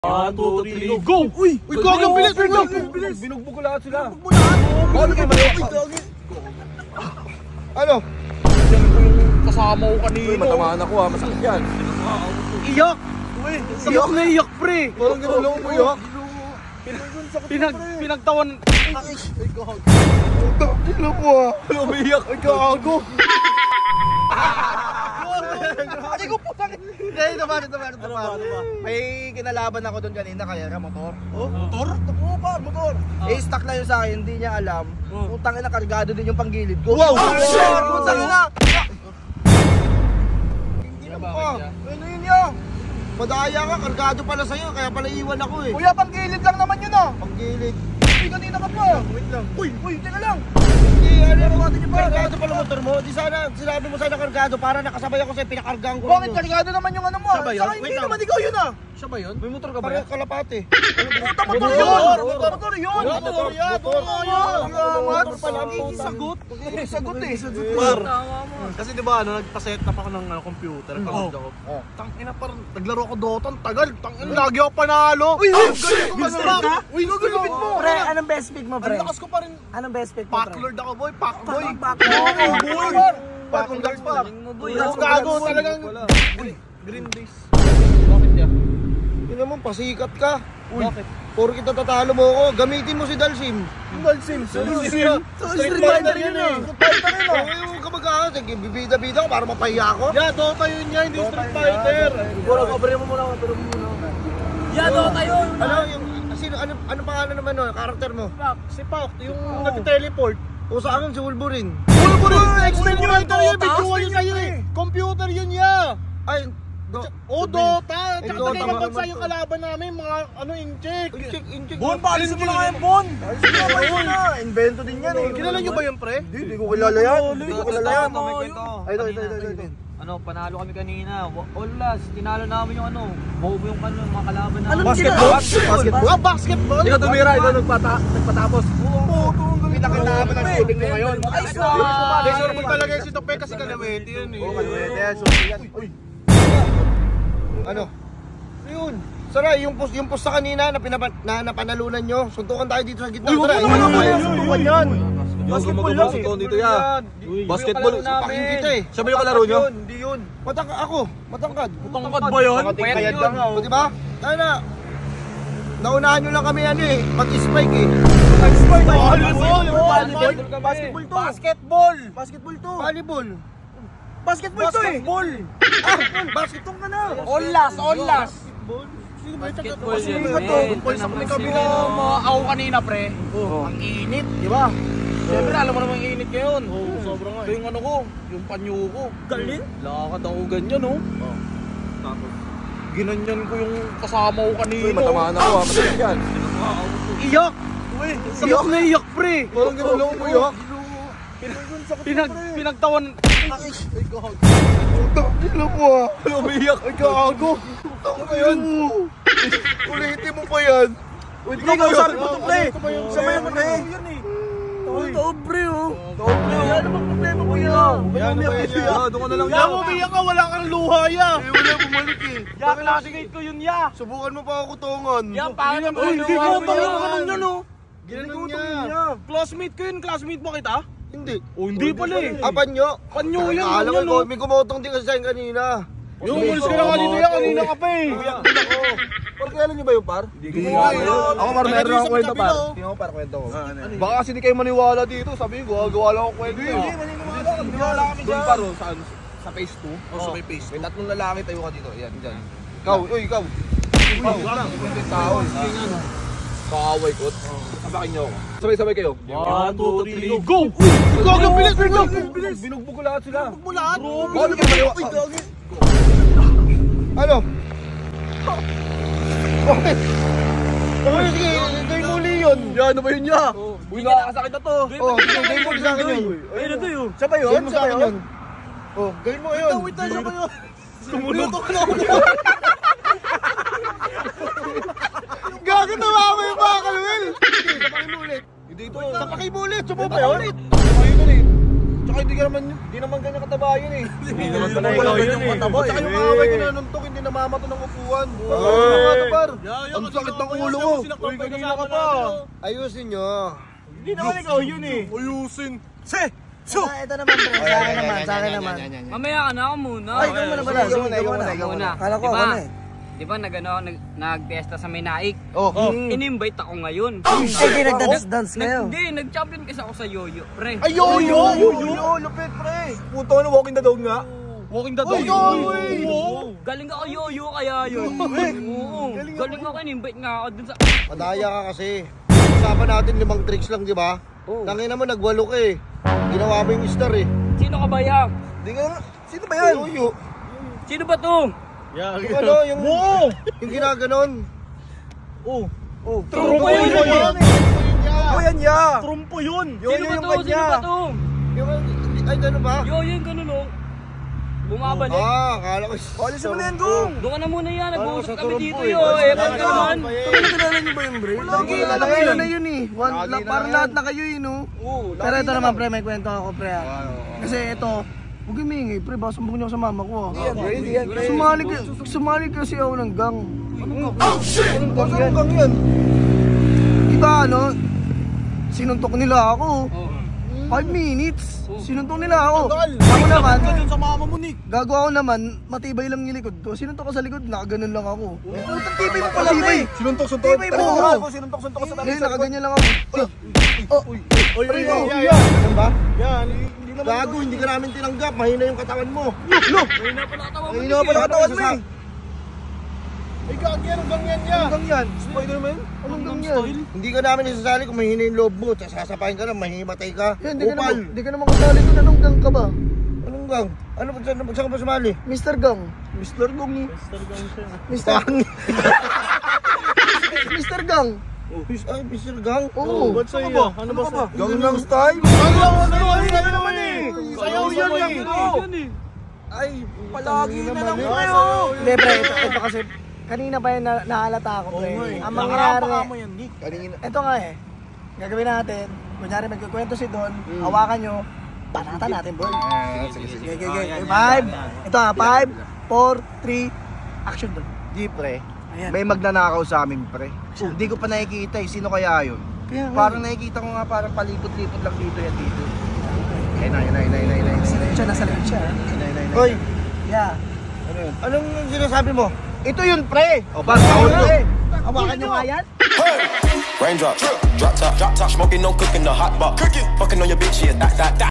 1, 2, 3, go! Uy! Uy, gagang bilis! Bilis! Binugbog ko lahat sila. Binugbog mo lahat! Paano kayo maliwak? Ano? Yan ko yung kasama ko kanino. Matamaan ako ha, masakit yan. Iyak! Uy! Iyak na iyak, pre! Parang gano'n lang mo iyak. Pinagtawan. Tignan mo ah! Ano umiiyak? Ay, gago! Ay, ko po sakit! Hindi, ito ba? May kinalaban ako doon kanina, kaya motor. Oh? Motor? Oo pa, motor. Stuck na yun sa akin, hindi niya alam. Putang ina, kargado din yung panggilid ko. Wow! Shit! Putang ina! Hindi na mo ka. Ano yun yan? Madaya ka, kargado pala sa'yo, kaya pala iwan ako eh. Kuya, panggilid lang naman yun ah. Panggilid. Uy, kanina ka pa. Wait lang. Uy, teka lang. Hindi, ano natin yung kargado pala motor mo. Di sana, sinabi mo sana kargado para nakasabay ako sa'yo, pinakargaan ko. Bakit kargado naman yung ano mo? Siya ba yun? Saka hindi naman ikaw yun ah. Siya ba yun? May motor ka ba? Parang kalapate. Motor yun! Motor yun! Motor pala. Sagot. Sagot eh. Par, kasi diba nagpa-set up ako ng computer. Pagod ako. Tangina parang naglaro ako Dota. Tagal. Tangina lagi ako panalo. Uy! Uy! Gagulupit mo! Pre, anong best pick mo, pre? Ang lakas ko pa rin. Anong best pick mo, pre? Packlord ako boy. Packboy. Packboy. Packlord pa. boy. Gago talagang. Green days. Bakit yan? Tingnan mo, pasikat ka. Bakit? Puro kita tatalo mo ako. Gamitin mo si Dalsim. Dalsim. Street Fighter yun eh. Street Fighter yun eh. Huwag ka mag-aas. Bibida-bida ko para mapahiya ako. Yeah, Dota yun niya. Hindi Street Fighter. Cover mo muna. Yeah, Dota yun. Ano yung... Sino? Anong pangalan naman no? Karakter mo? Si Pac, yung nag-teleport. O sa akin si Wolverine. Wolverine! X-Men Fighter yun! Bidyo yun sa'yo eh! Computer yun niya! Ay, O Dota! Tsaka Dota, tagay kapag mga- sa'yo kalaban namin, mga ano, incheck! Incheck. Bon, paalisin mo na kayo, Bon! Invento din yan eh. Kilala nyo ba yun, pre? Hindi ko kilala yan. Hindi ko kilala yan. Ay, ito. Ano, panalo kami kanina. All last, tinalo namin yung ano, bobo yung ano, mga kalaban namin. Anong Basketball? Basketball? Ah, basketball! Ikaw tumira, ikaw nagpatapos. Pinakalaban ng shooting mo ngayon. Ay, Hindi, sure mo talaga yung si Tope kasi kalawete yun eh. Ano? Yun. Saray, yung post sa kanina na napanalunan nyo. Suntukan tayo dito sa gitna. Saray, suntukan yan. Basketball lang eh. Dito yan. Basketball. Pakin kita eh. Siya ba yung kalaro nyo? Hindi yun. Ako. Matangkad. Matangkad ba yun? Payad lang. O diba? Ano? Naunahan nyo lang kami ano eh. Mag-spike eh. Basketball to! Basketball! Basketball to. Volleyball. Basketball to eh! Basketball ka na. All last. Basketball yun. Ako kanina, pre. Ang init, di ba? Siyempre, alam mo naman yung init ngayon. Sobrang nga. Ito yung ano ko, yung panyo ko. Galing? Lakad ako ganyan, oh. Ginanyan ko yung kasama ko kanina. Uy, matamaan ako ha, masakit yan. Iyak. Iyak na iyak, pre. Parang gano'n lang mo iyak. Pinagtawan. Tignan mo ah. Ano umiiyak? Ay, gago. Ano yan? Ulitin mo pa yan. Ikaw ba sabi mo ito, pre? Samayan mo na eh. Totoo, pre, oh. Ano bang problema mo yan? Yan, doon ka na lang Ya, umiyak ka, wala kang luha, ya. Wala bumalik eh. Ya, classmate ko yun, ya. Subukan mo pa ako kutungan. Ya, pangit ang Uy, hindi ko Ganun yun, oh. Ginanon niya. Classmate ko yun, classmate mo kita? Hindi. Oh, hindi pala eh. Panyo. Panyo yan, Alam yan, mo, oh. may kumotong din kasi sa'yo kanina. Yung umalis ka na kanina ka pa eh. Par, kailan nyo ba yung par? Ako par, meron akong kwento par. Hindi ako para kwento ko. Baka kasi di kayo maniwala dito, sabi nyo, gawa lang ako kwento. Maniwala kami Doon par, saan? Sa phase 2? Oh, sa may face. May tatlong lalaki tayo ka dito, yan, dyan. Ikaw, ikaw. Ikaw, yung tao. Kaaway ko. Sabakin nyo ako. Sabay-sabay kayo. 1, 2, 3, go! Gagang bilis! Binugbog ko lahat sila. Binugbog mo lahat! Paano kayo maliwak? Ano? Bakit? Bakit? Sige, gawin mo uli yun. Yan, ano ba yun niya? Uy, nakakasakit na to. Oh, sige, gawin mo sa akin yun. Ayun na to, yun. Siya ba yun? Gawin mo sa akin yun. Oh, gawin mo yun. Wait na, siya ba yun? Sumunod. Gagawin na mo yung mga kalawil. Sige, sapakin mo ulit. Hindi ito. Sapakin mo ulit. Subo pa yun. Sabakin ko eh. Tsaka hindi naman ganyan kataba yun eh. Hindi naman pala ikaw yun eh. Tsaka yung kaaway ko na nuntok, hindi kami namamato ng upuan. Ang sakit ng ulo ko. Uy, kanina ka pa. Ayusin nyo. Hindi naman ikaw yun eh. Ayusin. Ito naman, pre. Sa akin naman. Mamaya ka na ako muna. Ay, ikaw muna pala. Ikaw muna. Kala ko ako na eh. Di ba nag-fiesta sa Minaik? Oh. In-invite ako ngayon. Hindi, nag-dance kayo. Hindi, nag-champion kasi ako sa yoyo, pre. Ay, yo! Lupit, pre. Puto na walking the dog nga. Walking the dog. Galing ako yoyo kaya yun. Oo, galing ako, in-invite nga ako dun sa... Madaya ka kasi. Usapan natin 5 tricks lang, di ba? Tangin naman, nagwalo ka eh. Ginawa mo yung star eh. Sino ka ba yan? Sino ba yan? Sino ba to? Yeah, Yung ano, yung ginaganon. Trumpo yun! Yan ya. Trumpo yun. Sino ba to? Sino ba to? Ay, gano'n ba? Yoyo yung ganun o. Bumabalik. Akala ko. Alisin mo na yan, Gong. Doon ka na muna yan, nag-uusap kami dito eh. yo. Eh, ba't ka naman? Kilala niyo ba yung bre? Kilala na yun eh. Parang lahat na kayo no? Pero ito naman pre, may kwento ako pre. Kasi ito, huwag yung mingi pre, baka sumbong niyo sa mama ko. Sumali kasi ako ng gang. Anong gang yan? Diba ano, sinuntok nila ako. 5 minutes. Sinuntok nila ako. Ako naman, Sa mama mo, Nick. gago ako naman, matibay lang yung likod ko. Sinuntok ko sa likod, nakaganon lang ako. Putang tibay mo pala, pre. Sinuntok-suntok. Tibay mo ako. Sinuntok-suntok sa Ngayon, nakaganyan lang ako. Oy, Yan ba? Yan. Gago, hindi ka namin tinanggap. Mahina yung katawan mo. Mahina pala katawan mo. Mahina pala katawan mo eh. Ay, gang yan. Ang gang yan niya. Anong gang yan? Spider-Man? Anong gang yan? Hindi ka namin isasali kung mahina yung loob mo. Sasapahin ka na, mahimatay ka. Upal. Hindi ka naman kasali doon. Anong gang ka ba? Anong gang? Ano ba saan ka ba sumali? Mr. Gang. Mr. Gang eh. Mr. Gang. Mr. Gang. Ay, Mr. Gang? Oo. Ba't sa'yo ba? Ano ba sa'yo? Gangnam Style? Ano naman eh? Sayaw yan eh. Ay, palagi na lang kayo. Hindi, pre, ito kasi, kanina pa yan nahalata ako, pre. Ang mangyayari, yan, Nick. ito nga eh, gagawin natin, kunyari magkukwento si Don, hawakan nyo, panatan natin, boy. Sige. 5, ito ha, 5, 4, 3, action Don. Di pre, may magnanakaw sa amin pre. Hindi ko pa nakikita eh, sino kaya yun? Parang nakikita ko nga parang palipot-lipot lang dito yan dito. Ayun na. Nasa likod siya. Hoy, Yeah. anong sinasabi mo? Ito yun, pre. O ba, tawag mo? Hawakan nyo nga yan. Raindrop, drop top, smoking, no cooking, the hot pot. Fucking on your bitch, yeah, that.